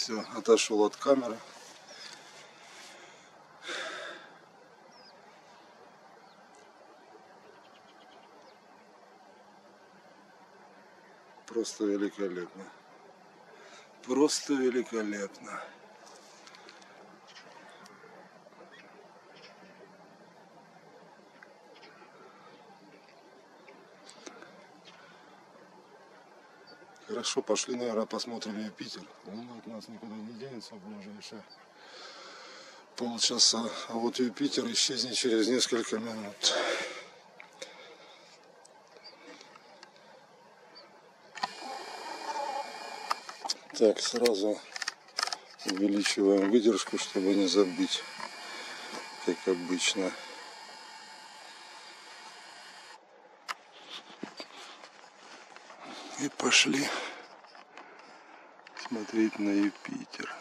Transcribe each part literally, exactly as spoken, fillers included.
Все, отошел от камеры. Просто великолепно. Просто великолепно. Хорошо, пошли, наверное, посмотрим Юпитер. Он от нас никуда не денется в ближайшие полчаса. А вот Юпитер исчезнет через несколько минут. Так, сразу увеличиваем выдержку, чтобы не забыть, как обычно. И пошли смотреть на Юпитер.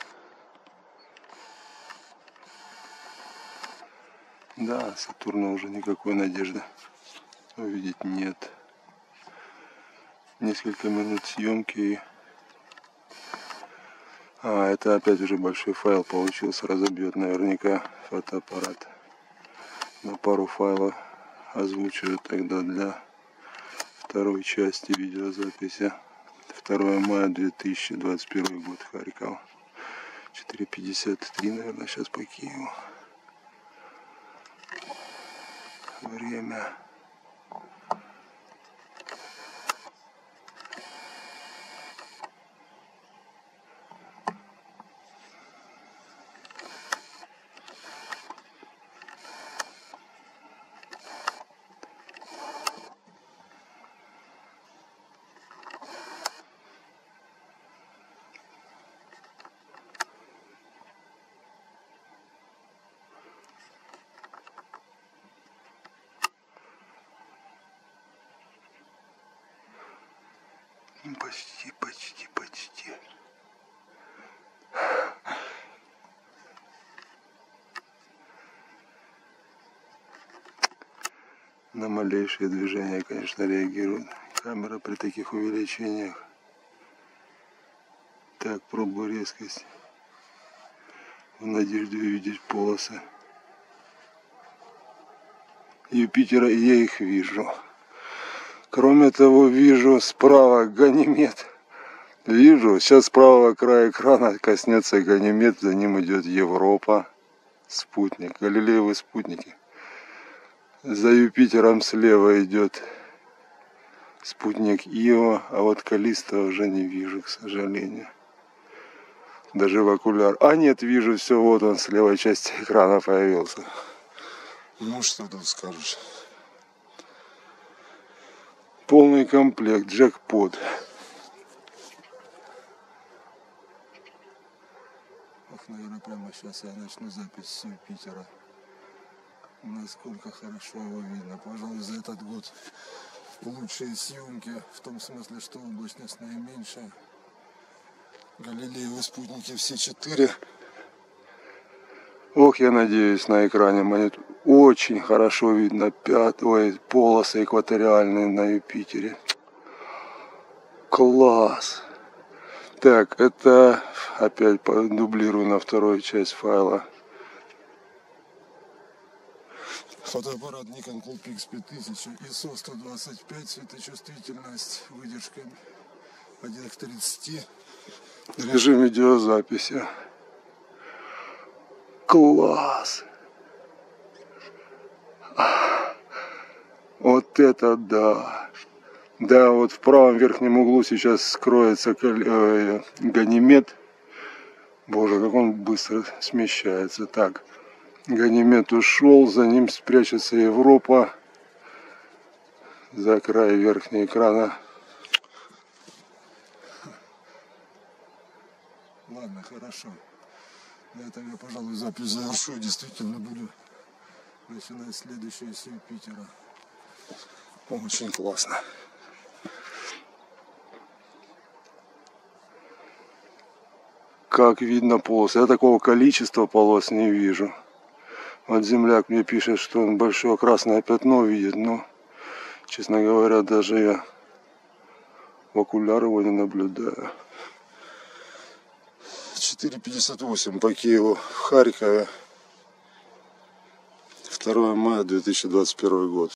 Да, Сатурна уже никакой надежды увидеть нет. Несколько минут съемки и... А, это опять уже большой файл получился, разобьет наверняка фотоаппарат. На пару файлов озвучиваю тогда для второй части видеозаписи. второе мая две тысячи двадцать первый год, Харьков. четыре пятьдесят три, наверное, сейчас по Киеву. Время. Почти, почти, почти. На малейшие движения, конечно, реагирует камера при таких увеличениях. Так, пробую резкость в надежде увидеть полосы Юпитера, и я их вижу. Кроме того, вижу справа Ганимед. Вижу, сейчас с правого края экрана коснется Ганимед, за ним идет Европа. Спутник, Галилеевы спутники. За Юпитером слева идет спутник Ио, а вот Каллиста уже не вижу, к сожалению. Даже в окуляр. А нет, вижу, все, вот он с левой части экрана появился. Ну что тут скажешь? Полный комплект, джекпот. Ох, наверное, прямо сейчас я начну запись с Юпитера. Насколько хорошо его видно. Пожалуй, за этот год лучшие съемки, в том смысле, что облачность наименьшая. Галилеевы спутники все четыре. Ох, я надеюсь, на экране монитора очень хорошо видно пятые полосы экваториальные на Юпитере. Класс! Так, это опять дублирую на вторую часть файла. Фотоаппарат Nikon Coolpix пять тысяч, ай эс о сто двадцать пять, светочувствительность, выдержка один к тридцати. Режим видеозаписи. Класс! Вот это да! Да, вот в правом верхнем углу сейчас скроется Ганимед. Боже, как он быстро смещается. Так, Ганимед ушел, за ним спрячется Европа. За край верхнего экрана. Ладно, хорошо. На этом я, пожалуй, запись завершу. Действительно буду начинать следующую с Юпитера. Очень классно. Как видно полосы. Я такого количества полос не вижу. Вот земляк мне пишет, что он большое красное пятно видит, но, честно говоря, даже я в окуляр его не наблюдаю. четыре пятьдесят восемь по Киеву, в Харькове. второе мая две тысячи двадцать первый год.